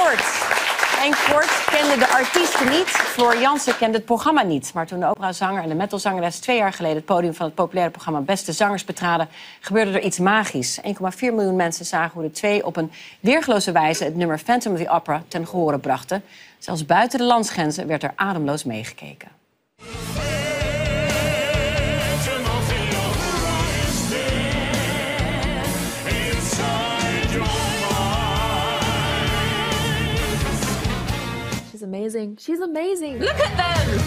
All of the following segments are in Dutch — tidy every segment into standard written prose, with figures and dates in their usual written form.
Poort. Henk Poort kende de artiesten niet. Floor Jansen kende het programma niet. Maar toen de operazanger en de metalzangeres 2 jaar geleden... het podium van het populaire programma Beste Zangers betraden... gebeurde er iets magisch. 1,4 miljoen mensen zagen hoe de twee op een weergeloze wijze... het nummer Phantom of the Opera ten gehore brachten. Zelfs buiten de landsgrenzen werd er ademloos meegekeken. She's amazing. She's amazing. Look at them!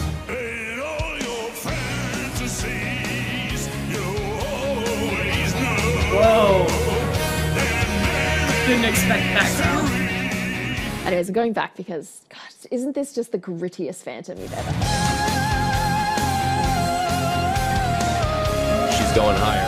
Whoa. Didn't expect background. Anyways, I'm going back because, God, isn't this just the grittiest Phantom we've ever had? She's going higher.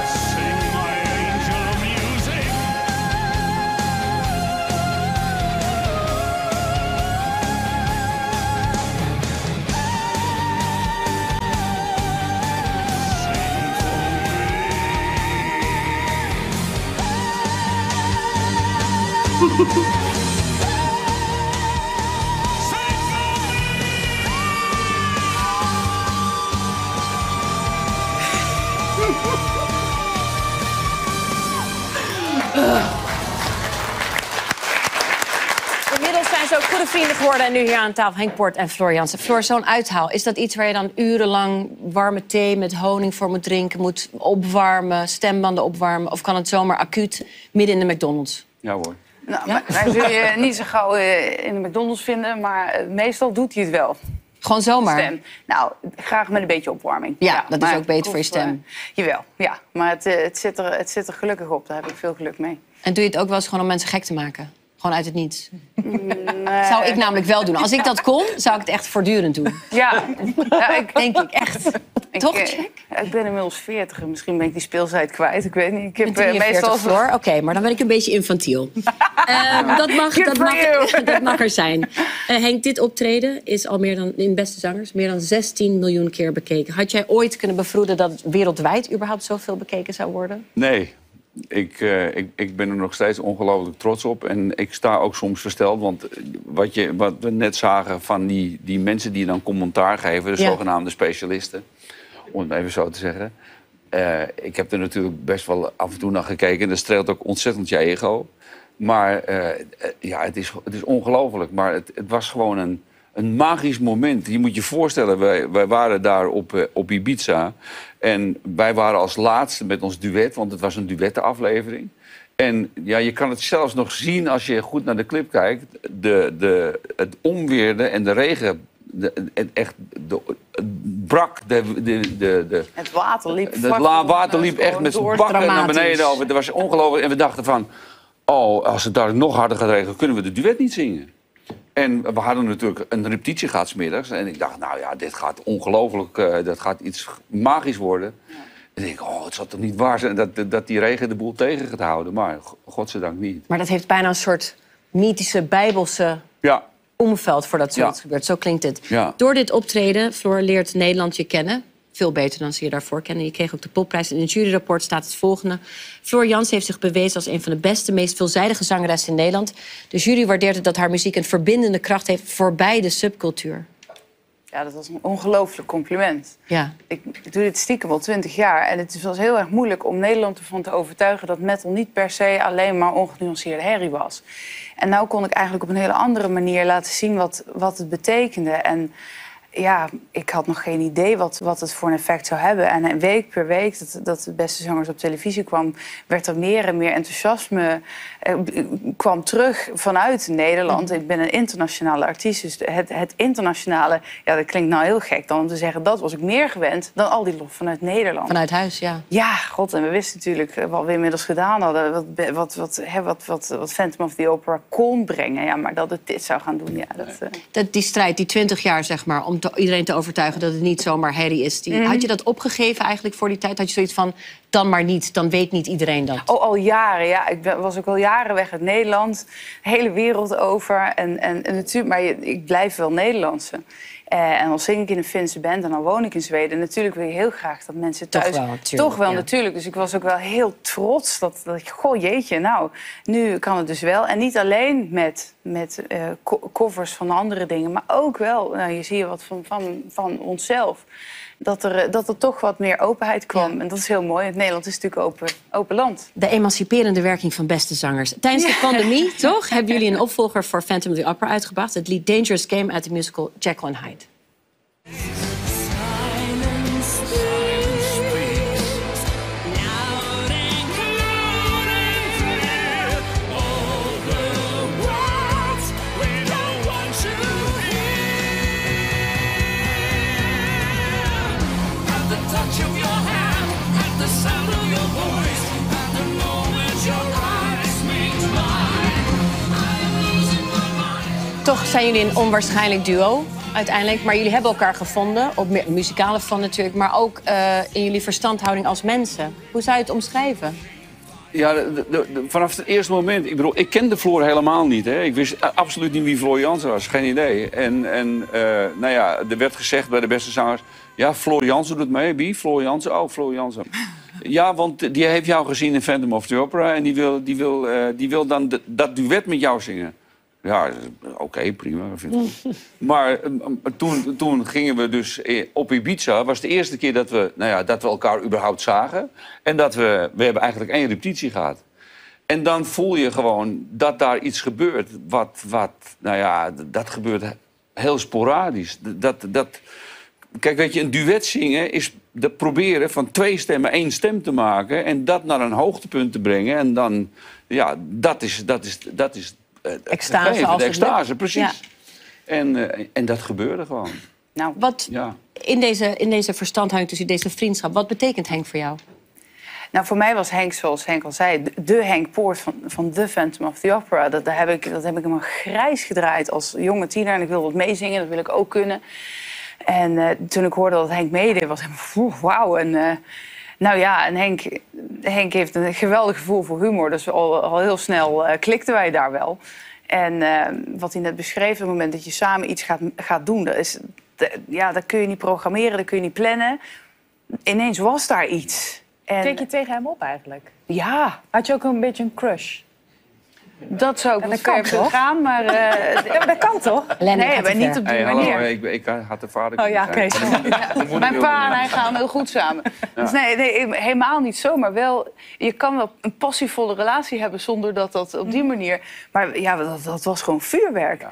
Inmiddels zijn ze ook goede vrienden geworden. En nu hier aan tafel Henk Poort en Floor Jansen. Floor, zo'n uithaal, is dat iets waar je dan urenlang warme thee met honing voor moet drinken... moet opwarmen, stembanden opwarmen? Of kan het zomaar acuut midden in de McDonald's? Ja hoor. Nou, ja? Wij zul je niet zo gauw in de McDonald's vinden, maar meestal doet hij het wel. Gewoon zomaar? Stem. Nou, graag met een beetje opwarming. Ja, dat is ook beter voor je stem. Jawel, ja. Maar het zit er gelukkig op. Daar heb ik veel geluk mee. En doe je het ook wel eens gewoon om mensen gek te maken? Gewoon uit het niets? Nee. Zou ik namelijk wel doen. Als ik dat kon, zou ik het echt voortdurend doen. Ja, denk ik echt. Toch, ik ben inmiddels 40. Misschien ben ik die speelsheid kwijt. Ik weet niet. Ik heb 43 meestal... Floor. Oké, maar dan ben ik een beetje infantiel. Dat mag er zijn. Henk, dit optreden is al meer dan, in Beste Zangers... meer dan 16 miljoen keer bekeken. Had jij ooit kunnen bevroeden dat het wereldwijd... überhaupt zoveel bekeken zou worden? Nee. Ik ben er nog steeds ongelooflijk trots op. En ik sta ook soms versteld. Want wat we net zagen van die mensen die dan commentaar geven... de zogenaamde specialisten, om het even zo te zeggen. Ik heb er natuurlijk best wel af en toe naar gekeken. En dat streelt ook ontzettend je ego. Maar ja, het is ongelooflijk. Maar het was gewoon een magisch moment. Je moet je voorstellen, wij waren daar op Ibiza. En wij waren als laatste met ons duet, want het was een duettenaflevering. En ja, je kan het zelfs nog zien als je goed naar de clip kijkt. Het onweerde en de regen, het brak. Het water liep. Het water liep echt met z'n bakken naar beneden over. Dat was ongelooflijk. En we dachten van, oh, als het daar nog harder gaat regenen, kunnen we de duet niet zingen. En we hadden natuurlijk een repetitie gehad 's middags. En ik dacht, nou ja, dit gaat ongelooflijk, dat gaat iets magisch worden. Ja. En ik denk, oh, het zal toch niet waar zijn dat die regen de boel tegen gaat houden. Maar godzijdank niet. Maar dat heeft bijna een soort mythische, bijbelse omveld voordat zoiets gebeurt. Zo klinkt het. Ja. Door dit optreden, Floor, leert Nederland je kennen. Veel beter dan ze je daarvoor kennen. Je kreeg ook de popprijs. En in het juryrapport staat het volgende. Floor Jansen heeft zich bewezen als een van de beste, meest veelzijdige zangeressen in Nederland. De jury waardeert het dat haar muziek een verbindende kracht heeft voorbij de subcultuur. Ja, dat was een ongelooflijk compliment. Ja. Ik doe dit stiekem al 20 jaar. En het was heel erg moeilijk om Nederland ervan te overtuigen... dat metal niet per se alleen maar ongenuanceerde herrie was. En nou kon ik eigenlijk op een hele andere manier laten zien wat het betekende. En ja, ik had nog geen idee wat het voor een effect zou hebben. En week per week dat de Beste Zangers op televisie kwam... werd er meer en meer enthousiasme kwam terug vanuit Nederland. Ik ben een internationale artiest, dus het internationale... ja, dat klinkt nou heel gek dan om te zeggen... dat was ik meer gewend dan al die lof vanuit Nederland. Vanuit huis, ja. Ja, god, en we wisten natuurlijk wat we inmiddels gedaan hadden... wat Phantom of the Opera kon brengen. Ja, maar dat het dit zou gaan doen, ja. Die strijd, die 20 jaar, zeg maar... om iedereen te overtuigen dat het niet zomaar herrie is. Had je dat opgegeven eigenlijk voor die tijd? Had je zoiets van, dan maar niet, dan weet niet iedereen dat? Oh, al jaren, ja. Ik was ook al jaren weg uit Nederland. De hele wereld over. En natuurlijk, maar ik blijf wel Nederlandse. En dan zing ik in een Finse band en dan woon ik in Zweden. Natuurlijk wil je heel graag dat mensen thuis... Toch wel, natuurlijk. Dus ik was ook wel heel trots dat ik... Goh, jeetje, nou, nu kan het dus wel. En niet alleen met covers van andere dingen, maar ook wel... Nou, je ziet wat van onszelf. Dat er toch wat meer openheid kwam. Ja. En dat is heel mooi. Nederland is natuurlijk open land. De emanciperende werking van beste zangers. Tijdens de pandemie, toch, hebben jullie een opvolger voor Phantom of the Opera uitgebracht. Het lied Dangerous Game uit de musical Jekyll and Hyde. Toch zijn jullie een onwaarschijnlijk duo uiteindelijk. Maar jullie hebben elkaar gevonden, op muzikale van natuurlijk... maar ook in jullie verstandhouding als mensen. Hoe zou je het omschrijven? Ja, vanaf het eerste moment... Ik bedoel, ik kende Floor helemaal niet. Hè. Ik wist absoluut niet wie Floor Jansen was. Geen idee. En nou ja, er werd gezegd bij de beste zangers... Ja, Floor Jansen doet mee. Wie? Floor Jansen? Oh, Floor Jansen. Ja, want die heeft jou gezien in Phantom of the Opera... en die wil dan dat duet met jou zingen. Ja, oké, prima. Vind ik goed. Maar toen gingen we dus op Ibiza. Was de eerste keer dat we elkaar überhaupt zagen. En we hebben eigenlijk 1 repetitie gehad. En dan voel je gewoon dat daar iets gebeurt. Dat gebeurt heel sporadisch. Kijk, weet je, een duet zingen is proberen van 2 stemmen 1 stem te maken. En dat naar een hoogtepunt te brengen. En dan, ja, dat is extase, de extase, precies. Ja. En dat gebeurde gewoon. Nou, wat in deze verstandhouding tussen deze vriendschap... wat betekent Henk voor jou? Nou, voor mij was Henk, zoals Henk al zei... de Henk Poort van The Phantom of the Opera. Dat heb ik helemaal grijs gedraaid als jonge tiener. En ik wil wat meezingen, dat wil ik ook kunnen. En toen ik hoorde dat Henk meedeed, was helemaal wauw. En Henk heeft een geweldig gevoel voor humor. Dus al heel snel klikten wij daar wel. En wat hij net beschreef, op het moment dat je samen iets gaat doen... dat kun je niet programmeren, dat kun je niet plannen. Ineens was daar iets. Keek je tegen hem op eigenlijk? Ja. Had je ook een beetje een crush? Dat zou ik nog ver gaan, maar... dat kan toch? Nee, maar niet op die manier. Ik had de vader... Oh ja, oké. Mijn pa en hij gaan heel goed samen. Ja. Dus nee, helemaal niet zo, maar wel... Je kan wel een passievolle relatie hebben zonder dat op die manier... Maar ja, dat was gewoon vuurwerk.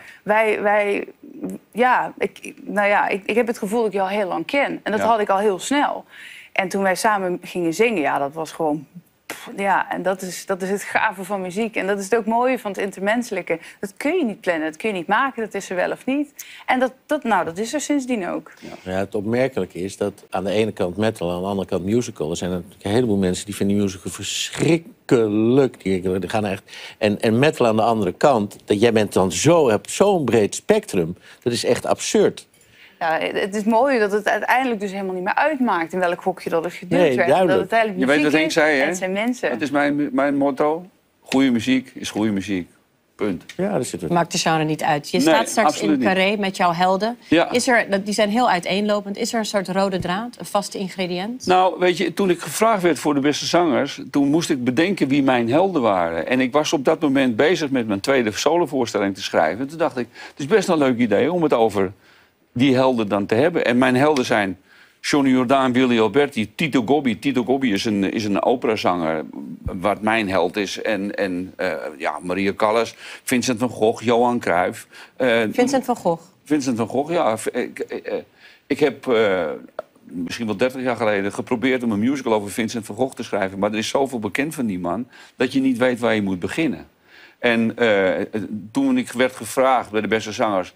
Ja. Ik heb het gevoel dat ik je al heel lang ken. En dat had ik al heel snel. En toen wij samen gingen zingen, ja, dat was gewoon... Ja, en dat is het gave van muziek. En dat is het ook mooie van het intermenselijke. Dat kun je niet plannen, dat kun je niet maken, dat is er wel of niet. En dat is er sindsdien ook. Ja, het opmerkelijke is dat aan de ene kant metal, aan de andere kant musical... er zijn natuurlijk een heleboel mensen die vinden musical verschrikkelijk. Die gaan echt... En metal aan de andere kant, dat jij bent dan hebt zo'n breed spectrum. Dat is echt absurd. Ja, het is mooi dat het uiteindelijk dus helemaal niet meer uitmaakt... in welk hokje dat het geduwd werd. Dat het eigenlijk je weet wat Henk zei, hè? Het zijn mensen. Het is mijn motto. Goede muziek is goede muziek. Punt. Ja, dat zit er. Maakt de genre niet uit. Je staat straks in Carré met jouw helden. Ja. Die zijn heel uiteenlopend. Is er een soort rode draad, een vaste ingrediënt? Nou, weet je, toen ik gevraagd werd voor de beste zangers... toen moest ik bedenken wie mijn helden waren. En ik was op dat moment bezig met mijn tweede solovoorstelling te schrijven. En toen dacht ik, het is best een leuk idee om het over... die helden dan te hebben. En mijn helden zijn Johnny Jordaan, Willy Alberti, Tito Gobbi. Tito Gobbi is een operazanger, wat mijn held is. En Maria Callas, Vincent van Gogh, Johan Cruijff. Vincent van Gogh? Vincent van Gogh, ja. Ik heb misschien wel 30 jaar geleden geprobeerd om een musical over Vincent van Gogh te schrijven. Maar er is zoveel bekend van die man dat je niet weet waar je moet beginnen. En toen ik werd gevraagd bij de beste zangers...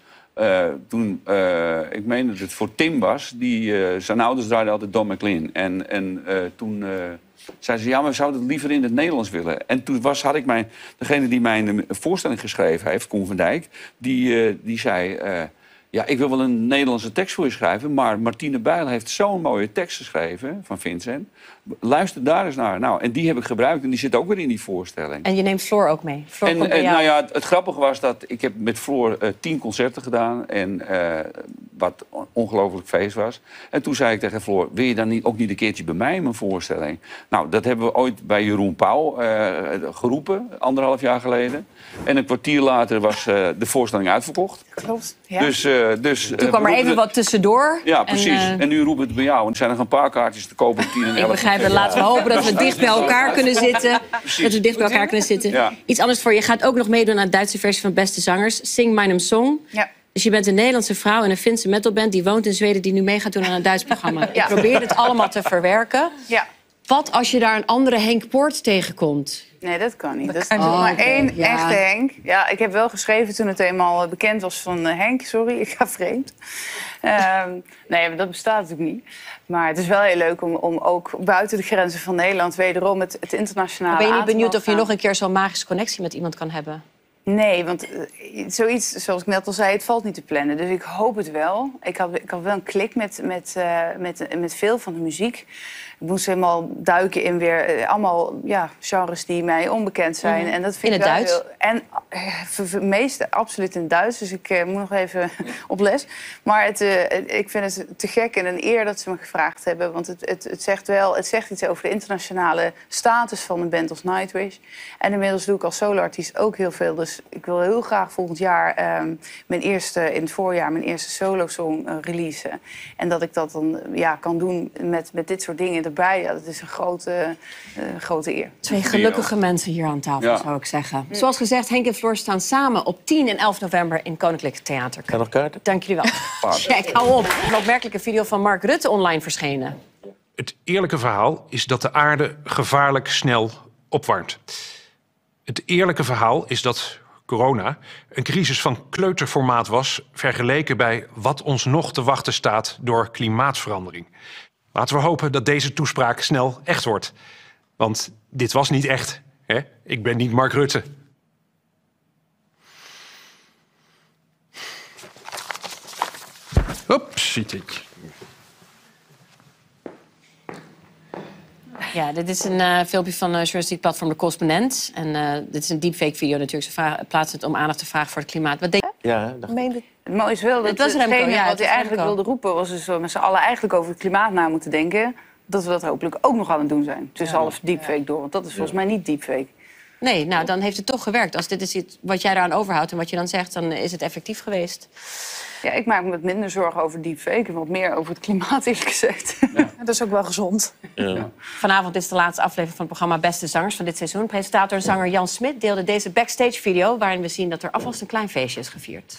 ik meen dat het voor Tim was, zijn ouders draaiden altijd Don McLean. En toen zei ze, ja, maar we zouden het liever in het Nederlands willen. En toen had ik degene die mijn voorstelling geschreven heeft, Koen van Dijk, die zei... ja, ik wil wel een Nederlandse tekst voor je schrijven... maar Martine Bijl heeft zo'n mooie tekst geschreven van Vincent. Luister daar eens naar. Nou, en die heb ik gebruikt en die zit ook weer in die voorstelling. En je neemt Floor ook mee? Floor nou ja, het grappige was dat ik heb met Floor 10 concerten gedaan. En wat ongelooflijk feest was. En toen zei ik tegen Floor, wil je dan ook niet een keertje bij mij in mijn voorstelling? Nou, dat hebben we ooit bij Jeroen Pauw geroepen, 1,5 jaar geleden. En een kwartier later was de voorstelling uitverkocht. Klopt. Ja. Dus, Toen kwam er even wat tussendoor. Ja, precies. En nu roepen we het bij jou. En er zijn nog een paar kaartjes te kopen. 10 en 11. Ik begrijp het. Laten we hopen dat we dicht bij elkaar kunnen zitten. Dat we dicht bij elkaar kunnen zitten. Ja. Iets anders voor je. Je gaat ook nog meedoen aan de Duitse versie van Beste Zangers. Sing Meinem Song. Ja. Dus je bent een Nederlandse vrouw in een Finse metalband... die woont in Zweden, die nu mee gaat doen aan een Duits programma. Ja. Ik probeer dit allemaal te verwerken. Ja. Wat als je daar een andere Henk Poort tegenkomt? Nee, dat kan niet. Dat is kan maar niet. Oh, één oké, ja. echte Henk. Ja, ik heb wel geschreven toen het eenmaal bekend was van Henk, sorry, ik ga vreemd. Nee, dat bestaat natuurlijk niet. Maar het is wel heel leuk om ook buiten de grenzen van Nederland wederom het internationale Ben je niet aan te benieuwd of mogen je gaan. nog een keer zo'n magische connectie met iemand kan hebben? Nee, want zoiets, zoals ik net al zei, het valt niet te plannen. Dus ik hoop het wel. Ik had wel een klik met veel van de muziek. Ik moest helemaal duiken in weer allemaal genres die mij onbekend zijn. En dat vind In ik het wel Duits? En het meeste absoluut in het Duits. Dus ik moet nog even op les. Maar ik vind het te gek en een eer dat ze me gevraagd hebben. Want het zegt iets over de internationale status van een band als Nightwish. En inmiddels doe ik als soloartiest ook heel veel. Dus ik wil heel graag volgend jaar in het voorjaar mijn eerste solosong releasen. En dat ik dat dan kan doen met dit soort dingen erbij. Ja, dat is een grote eer. 2 gelukkige mensen hier aan tafel, Ja. zou ik zeggen. Zoals gezegd, Henk en Floor staan samen op 10 en 11 november in Koninklijk Theater. Kan nog kaarten? Dank jullie wel. Check, hou op. Een opmerkelijke video van Mark Rutte online verschenen. Het eerlijke verhaal is dat de aarde gevaarlijk snel opwarmt. Het eerlijke verhaal is dat corona een crisis van kleuterformaat was... vergeleken bij wat ons nog te wachten staat door klimaatverandering. Laten we hopen dat deze toespraak snel echt wordt. Want dit was niet echt. Hè? Ik ben niet Mark Rutte. Oeps, ziet ik. Ja, dit is een filmpje van journalistiek platform De Correspondent. En dit is een deepfake-video natuurlijk. Ze plaatsen het om aandacht te vragen voor het klimaat. Wat denk je? Ja, dacht ik. Het mooie is wel dat Het was Remco, hetgene ja, het wat hij was eigenlijk Remco. wilde roepen... was dus we met z'n allen eigenlijk over het klimaat na moeten denken... dat we dat hopelijk ook nog aan het doen zijn. Tussen alles deepfake door. Want dat is volgens mij niet deepfake. Nee, nou, dan heeft het toch gewerkt. Als dit is iets wat jij eraan overhoudt en wat je dan zegt... dan is het effectief geweest. Ja, ik maak me wat minder zorgen over deepfake... en wat meer over het klimaat, eerlijk gezegd. Dat is ook wel gezond. Ja. Vanavond is de laatste aflevering van het programma Beste Zangers van dit seizoen. Presentator en zanger Jan Smit deelde deze backstage-video... waarin we zien dat er alvast een klein feestje is gevierd.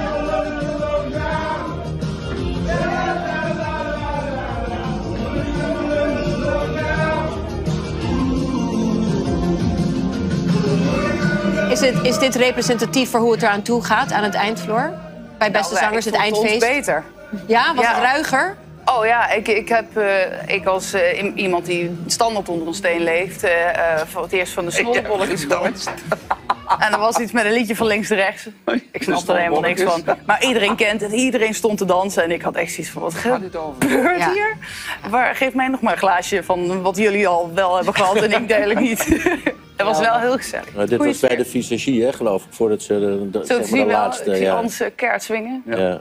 Is dit representatief voor hoe het eraan toe gaat aan het eind, Floor? Bij Beste Zangers, het eindfeest? Beter. Ja, was Ja. het ruiger? Oh ja, ik als iemand die standaard onder een steen leeft... voor het eerst van de snollebolletjes gehoord. En er was iets met een liedje van links naar rechts. Ik snap er helemaal niks van. Maar iedereen kent het, iedereen stond te dansen. En ik had echt zoiets van, wat gebeurt Ja. hier? Geef mij nog maar een glaasje van wat jullie al wel hebben gehad. En ik deel ik niet. Het was wel heel gezellig. Maar dit Goeie was bij sfeer. de visagie, hè, geloof ik, voordat ze Zo te zeg maar zien de wel, laatste... ik zie Ja. Hans kaart swingen. Ja.